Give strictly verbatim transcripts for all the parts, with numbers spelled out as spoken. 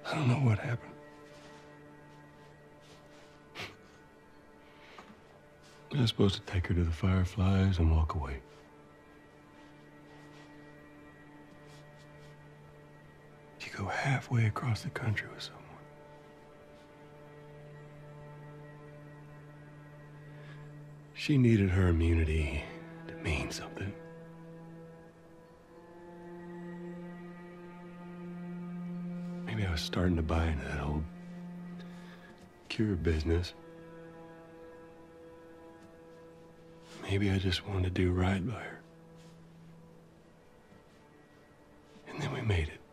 I don't know what happened. I was supposed to take her to the Fireflies and walk away. You go halfway across the country with someone. She needed her immunity to mean something. Maybe I was starting to buy into that old cure business. Maybe I just wanted to do right by her. And then we made it.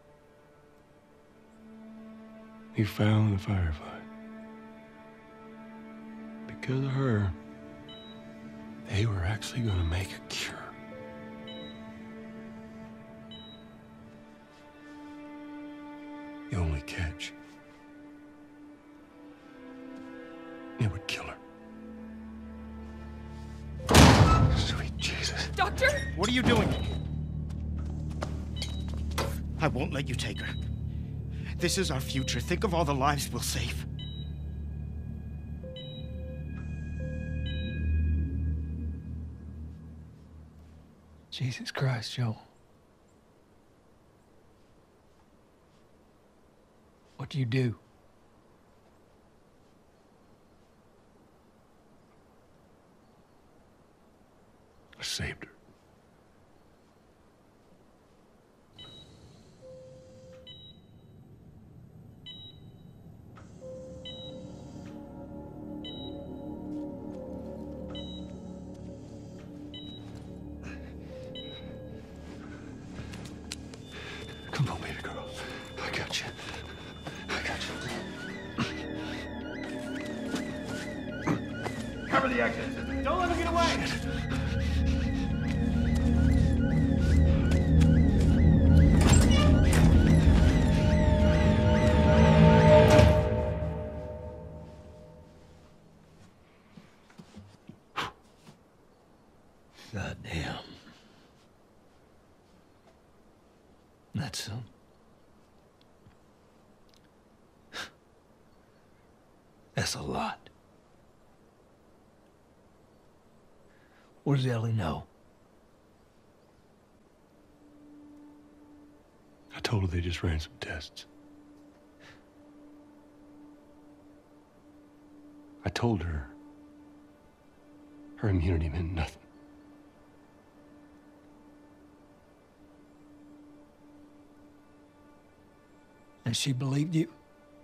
We found the Firefly. Because of her, they were actually going to make a cure. The only catch, it would kill her. Sweet Jesus. Doctor? What are you doing? I won't let you take her. This is our future. Think of all the lives we'll save. Jesus Christ, Joel. What do you do? I saved her. Come on, baby girl. I got you. I got you. Cover the exit. Don't let him get away. God damn. That's so. That's a lot. What does Ellie know? I told her they just ran some tests. I told her her immunity meant nothing. And she believed you?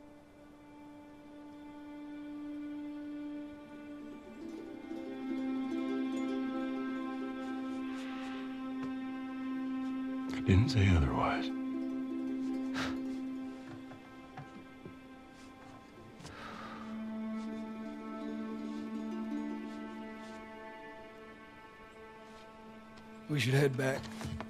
I didn't say otherwise. We should head back.